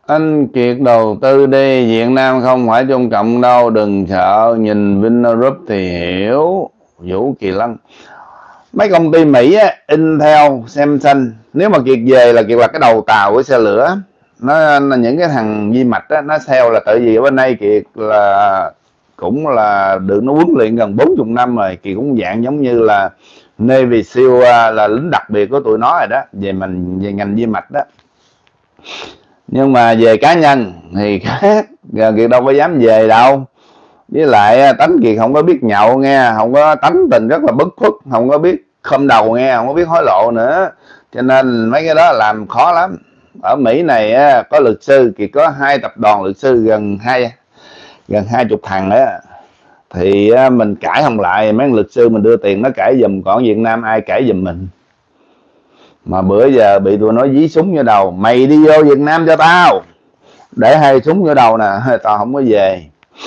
Anh Kiệt đầu tư đi, Việt Nam không phải Trung Cộng đâu, đừng sợ, nhìn Vingroup thì hiểu. Vũ Kỳ Lân. Mấy công ty Mỹ á, Intel, Samsung, nếu mà Kiệt về là Kiệt là cái đầu tàu của xe lửa. Nó những cái thằng vi mạch á, nó sale là tại vì ở bên đây Kiệt là cũng là được nó huấn luyện gần 40 năm rồi. Kiệt cũng dạng giống như là Navy SEAL, là lính đặc biệt của tụi nó rồi đó, về về ngành vi mạch đó. Nhưng mà về cá nhân thì khác, Kiệt đâu có dám về đâu. Với lại tánh Kiệt không có biết nhậu nghe, không có tánh tình rất là bất khuất, không có biết khom đầu nghe, không có biết hối lộ nữa, cho nên mấy cái đó làm khó lắm. Ở Mỹ này có luật sư, Kiệt có 2 tập đoàn luật sư, gần 20 thằng á, thì mình cãi không lại, mấy luật sư mình đưa tiền nó cãi giùm, còn Việt Nam ai cãi giùm mình. Mà bữa giờ bị tụi nó dí súng vô đầu, mày đi vô Việt Nam cho tao, để 2 súng vô đầu nè, tao không có về.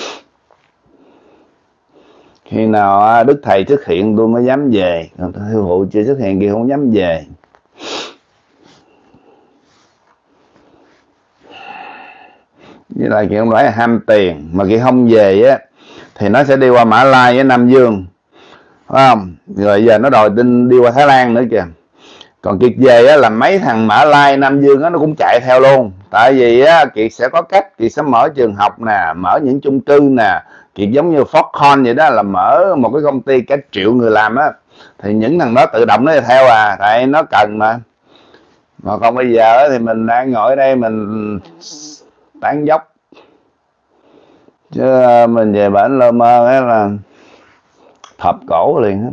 Khi nào Đức Thầy xuất hiện tôi mới dám về, còn Sư Phụ chưa xuất hiện kia không dám về. Với lại Kiệt không phải là ham tiền, mà Kiệt không về á thì nó sẽ đi qua Mã Lai với Nam Dương, phải không? Rồi giờ nó đòi đi qua Thái Lan nữa kìa. Còn Kiệt về á là mấy thằng Mã Lai, Nam Dương á nó cũng chạy theo luôn. Tại vì á Kiệt sẽ có cách, Kiệt sẽ mở trường học nè, mở những chung cư nè. Kiệt giống như Foxconn vậy đó, là mở một cái công ty cả triệu người làm á, thì những thằng đó tự động nó theo tại nó cần mà. Mà còn bây giờ thì mình đang ngồi ở đây mình tán dốc, chứ mình về bển lơ mơ ấy là thập cổ liền á.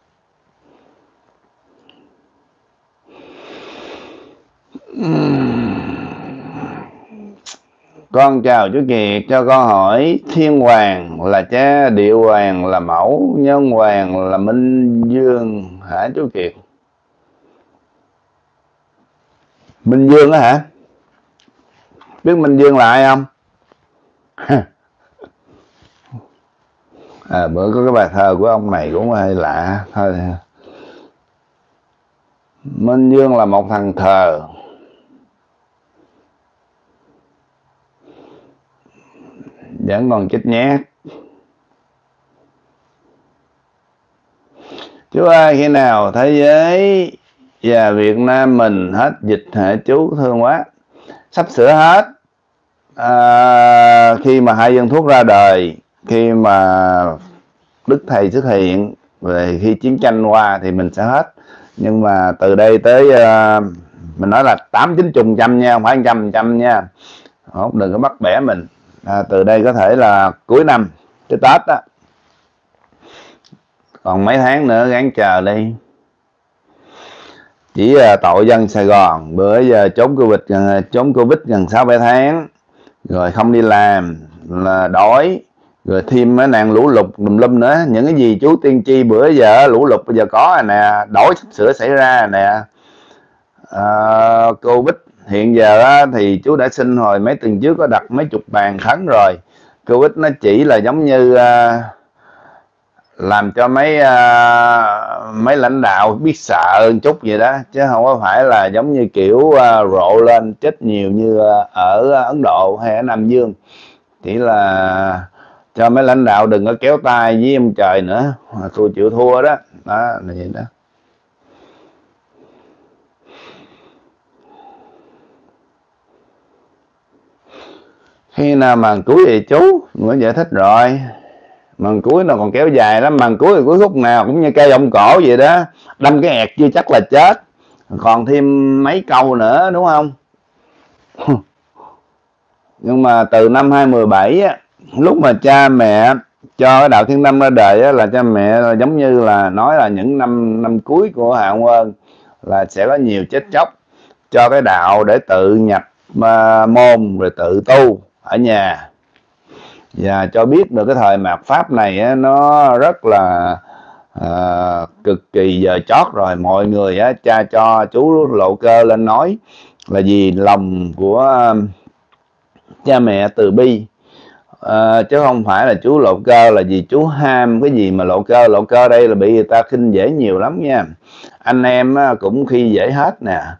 Con chào chú Kiệt, cho con hỏi Thiên Hoàng là cha, Địa Hoàng là mẫu, Nhân Hoàng là Minh Dương hả chú Kiệt? Minh Dương á hả? Biết Minh Dương là ai không? Bữa có cái bài thơ của ông này cũng hơi lạ thôi. Minh Dương là một thằng thờ, vẫn còn chết nhát. Chú ơi, khi nào thế giới và Việt Nam mình hết dịch hả chú? Thương quá. Sắp sửa hết. Khi mà 2 viên thuốc ra đời, khi mà Đức Thầy xuất hiện, về khi chiến tranh qua thì mình sẽ hết. Nhưng mà từ đây tới mình nói là 80-90% nha, không phải 100% nha. Không, đừng có bắt bẻ mình. Từ đây có thể là cuối năm, cái Tết đó, còn mấy tháng nữa gắng chờ đi. Chỉ tội dân Sài Gòn bữa giờ trốn Covid gần 6-7 tháng, rồi không đi làm là đói, rồi thêm mấy nạn lũ lụt lùm lum nữa. Những cái gì chú tiên tri bữa giờ lũ lụt bây giờ có nè, đói sắp sửa xảy ra nè. Covid hiện giờ thì chú đã xin hồi mấy tuần trước có đặt mấy chục bàn khấn rồi. Covid nó chỉ là giống như làm cho mấy lãnh đạo biết sợ chút vậy đó, chứ không có phải là giống như kiểu rộ lên chết nhiều như ở Ấn Độ hay ở Nam Dương. Chỉ là cho mấy lãnh đạo đừng có kéo tay với ông trời nữa, tôi chịu thua đó, là vậy đó. Khi nào màn cuối thì chú mới giải thích rồi. Màn cuối nó còn kéo dài lắm, màn cuối thì cuối khúc nào cũng như cây vọng cổ vậy đó, đâm cái ẹt chưa chắc là chết, còn thêm mấy câu nữa đúng không? Nhưng mà từ năm 2017 á, lúc mà cha mẹ cho cái đạo Thiên Tâm ra đời á, là cha mẹ là giống như là nói là những năm cuối của Hạ Quân là sẽ có nhiều chết chóc, cho cái đạo để tự nhập môn rồi tự tu ở nhà, và cho biết được cái thời mạt Pháp này á, nó rất là cực kỳ giờ chót rồi. Mọi người á, cha cho chú Lộ Cơ lên nói là vì lòng của cha mẹ từ bi, chứ không phải là chú Lộ Cơ là vì chú ham cái gì mà Lộ Cơ đây là bị người ta khinh dễ nhiều lắm nha. Anh em cũng khi dễ hết nè,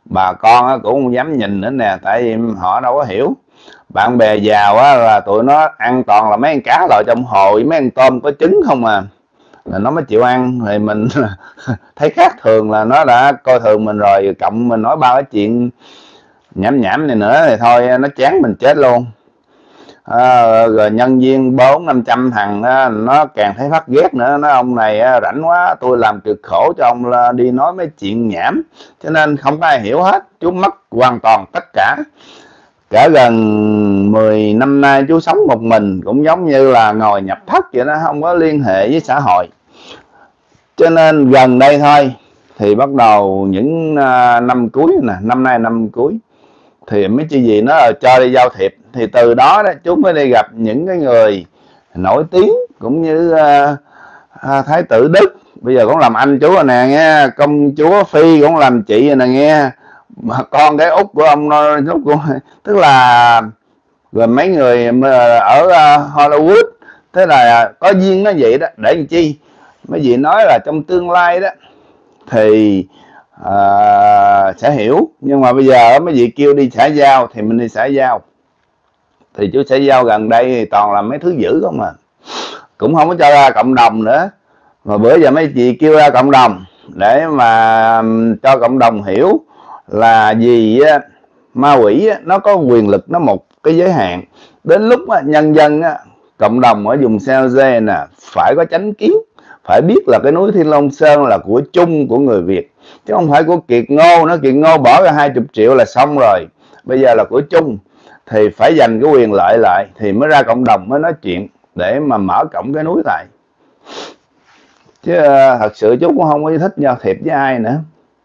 bà con cũng không dám nhìn nữa nè, tại vì họ đâu có hiểu. Bạn bè giàu là tụi nó ăn toàn là mấy con cá lội trong hồ với mấy con tôm có trứng không à, là nó mới chịu ăn. Thì mình thấy khác thường là nó đã coi thường mình rồi, cộng mình nói bao cái chuyện nhảm nhảm này nữa thì thôi nó chán mình chết luôn. Rồi nhân viên 400-500 thằng nó càng thấy phát ghét nữa, nó ông này rảnh quá, tôi làm cực khổ cho ông đi nói mấy chuyện nhảm, cho nên không có ai hiểu hết. Chú mất hoàn toàn tất cả. Cả gần 10 năm nay chú sống một mình, cũng giống như là ngồi nhập thất vậy đó, không có liên hệ với xã hội. Cho nên gần đây thôi thì bắt đầu những năm cuối nè, năm nay năm cuối thì mấy chị gì nó cho đi giao thiệp, thì từ đó đó chú mới đi gặp những cái người nổi tiếng, cũng như Thái tử Đức bây giờ cũng làm anh chú rồi nè nghe, công chúa Phi cũng làm chị rồi nè nghe, mà con cái út của ông út của, tức là rồi mấy người ở Hollywood. Thế là có duyên nó vậy đó, để làm chi mấy vị nói là trong tương lai đó thì sẽ hiểu. Nhưng mà bây giờ mấy vị kêu đi xã giao thì mình đi xã giao, thì chú xã giao gần đây thì toàn là mấy thứ dữ không à, cũng không có cho ra cộng đồng nữa. Mà bữa giờ mấy chị kêu ra cộng đồng để mà cho cộng đồng hiểu là vì ma quỷ nó có quyền lực, nó một cái giới hạn. Đến lúc nhân dân cộng đồng ở vùng San Jose nè phải có chánh kiến, phải biết là cái núi Thiên Long Sơn là của chung của người Việt, chứ không phải của Kiệt Ngô. Nó Kiệt Ngô bỏ ra 20 triệu là xong rồi, bây giờ là của chung thì phải dành cái quyền lợi lại thì mới ra cộng đồng mới nói chuyện để mà mở cổng cái núi lại. Chứ thật sự chú cũng không có thích giao thiệp với ai nữa.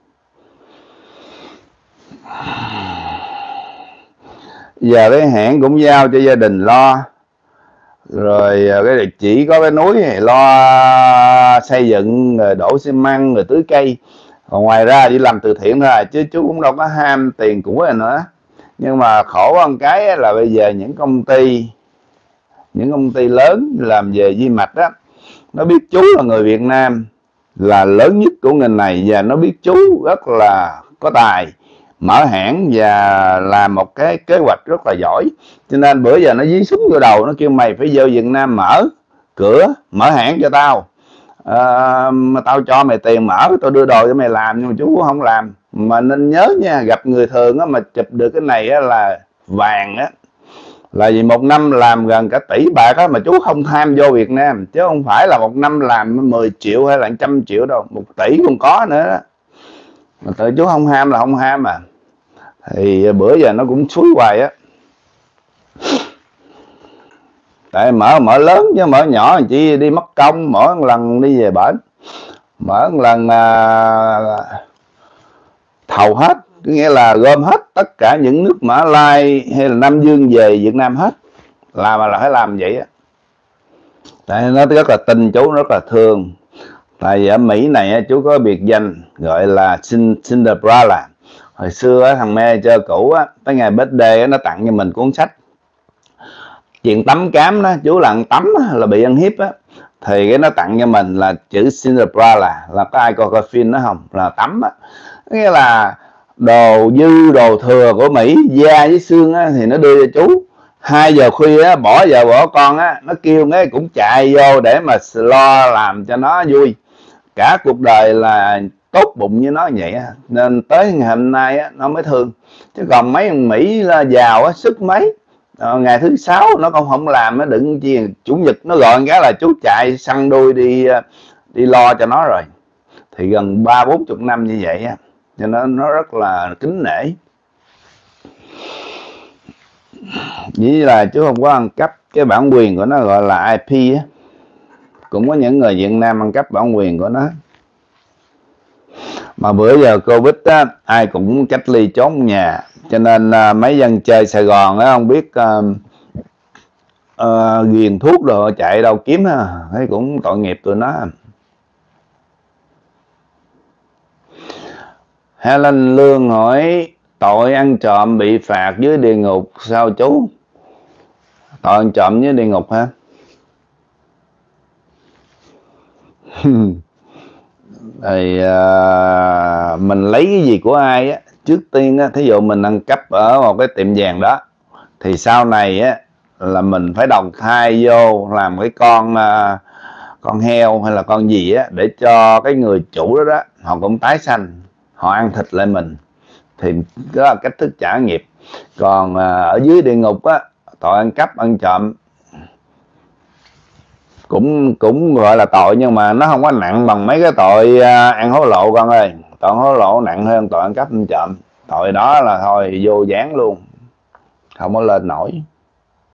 Giờ cái hẹn cũng giao cho gia đình lo, rồi cái chỉ có cái núi này lo xây dựng rồi đổ xi măng rồi tưới cây, còn ngoài ra đi làm từ thiện thôi, chứ chú cũng đâu có ham tiền của này nữa. Nhưng mà khổ hơn cái là bây giờ những công ty lớn làm về vi mạch á, nó biết chú là người Việt Nam là lớn nhất của ngành này, và nó biết chú rất là có tài mở hãng và làm một cái kế hoạch rất là giỏi. Cho nên bữa giờ nó dí súng vô đầu, nó kêu mày phải vô Việt Nam mở cửa, mở hãng cho tao, mà tao cho mày tiền mở, tao đưa đồ cho mày làm. Nhưng mà chú cũng không làm. Mà nên nhớ nha, gặp người thường á mà chụp được cái này á là vàng á, là vì một năm làm gần cả tỷ bạc á, mà chú không tham vô Việt Nam, chứ không phải là một năm làm 10 triệu hay là 100 triệu đâu, 1 tỷ cũng có nữa đó. Mà tự chú không ham là không ham à. Thì bữa giờ nó cũng suối hoài á, tại mở lớn chứ mở nhỏ chỉ đi mất công, mỗi lần đi về bển, mở một lần thầu hết, có nghĩa là gom hết tất cả những nước Mã Lai hay là Nam Dương về Việt Nam hết, làm là phải làm vậy á. Tại nó rất là tin chú, rất là thương. Tại vì ở Mỹ này chú có biệt danh gọi là Cinderella. Hồi xưa thằng manager cũ tới ngày birthday nó tặng cho mình cuốn sách chuyện tắm cám đó, chú là tắm là bị ăn hiếp á, thì cái nó tặng cho mình là chữ Cinderella. Là có ai coi phim đó không? Là tắm á, nghĩa là đồ dư đồ thừa của Mỹ, da với xương thì nó đưa cho chú. 2 giờ khuya bỏ vợ bỏ con nó kêu nghe cũng chạy vô để mà lo làm cho nó vui. Cả cuộc đời là tốt bụng như nó vậy nên tới ngày hôm nay nó mới thương. Chứ còn mấy thằng Mỹ là giàu sức mấy, ngày thứ 6 nó không làm, nó đừng chi chủ nhật nó gọi cái là chú chạy săn đuôi đi lo cho nó rồi. Thì gần 30-40 năm như vậy cho nó rất là kính nể. Chỉ là chú không có ăn cắp cái bản quyền của nó, gọi là IP á. Cũng có những người Việt Nam ăn cắp bản quyền của nó. Mà bữa giờ Covid ai cũng cách ly trốn nhà, cho nên mấy dân chơi Sài Gòn không biết ghiền thuốc rồi chạy đâu kiếm thấy cũng tội nghiệp tụi nó. Helen Lương hỏi tội ăn trộm bị phạt dưới địa ngục sao chú? Tội ăn trộm với địa ngục hả? Thì mình lấy cái gì của ai trước tiên á, thí dụ mình ăn cắp ở một cái tiệm vàng đó, thì sau này á là mình phải đầu thai vô làm cái con heo hay là con gì á, để cho cái người chủ đó đó họ cũng tái sanh, họ ăn thịt lại mình, thì đó là cách thức trả nghiệp. Còn ở dưới địa ngục á, tội ăn cắp ăn trộm cũng gọi là tội, nhưng mà nó không có nặng bằng mấy cái tội ăn hối lộ con ơi. Tội hối lộ nặng hơn tội ăn cắp ăn trộm, tội đó là thôi vô gián luôn, không có lên nổi.